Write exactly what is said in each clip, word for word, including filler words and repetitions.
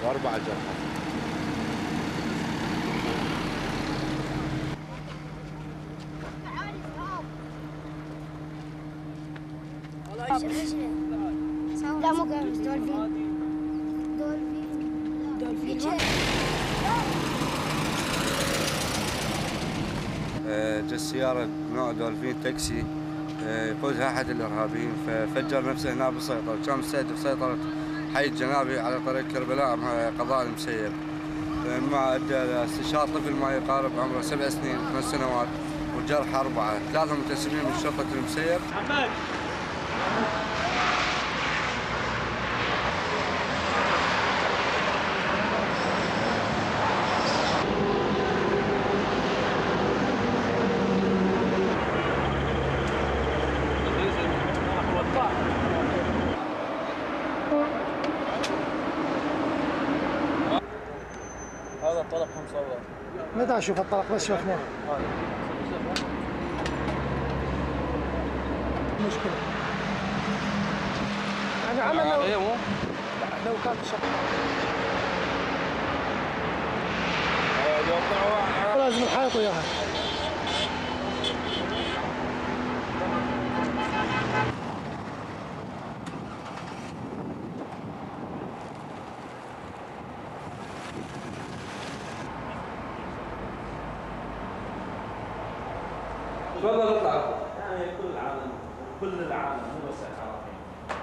واربعه جرحى. لا مو قاموس، دولفين. دولفين دولفين جت سيارة نوع دولفين تاكسي يقودها أحد الإرهابيين، ففجر نفسه هنا بالسيطرة، كان مستهدف سيطرة حي الجنابي على طريق كربلاء مع قضاء المسيب، مما أدى لاستشهاد طفل ما يقارب عمره سبع سنين خمس سنوات وجرح أربعة، ثلاثة متسمين من شرطة المسيب. هذا الطلق مصور. متى اشوف الطلق بس شفناه. مشكلة. يعني عمل لو لو كان شق. لازم الحيط وياها. تفضل اطلع. يعني كل العالم كل العالم مو بس العراقيين.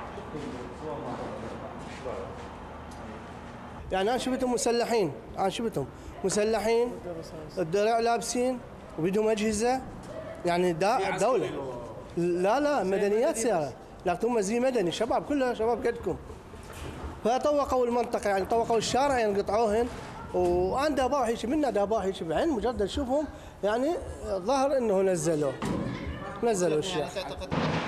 يعني انا شفتهم مسلحين، انا شفتهم مسلحين، الدرع لابسين وبيدهم اجهزه، يعني دا دوله. لا لا مدنيات سياره، لكن هم زي مدني، شباب كلها شباب قدكم. فطوقوا المنطقه، يعني طوقوا الشارع، يعني قطعوهن، وانا دابا هيك منا دابا هيك بعين مجرد اشوفهم، يعني ظهر انه نزلوه نزلوا الشيء.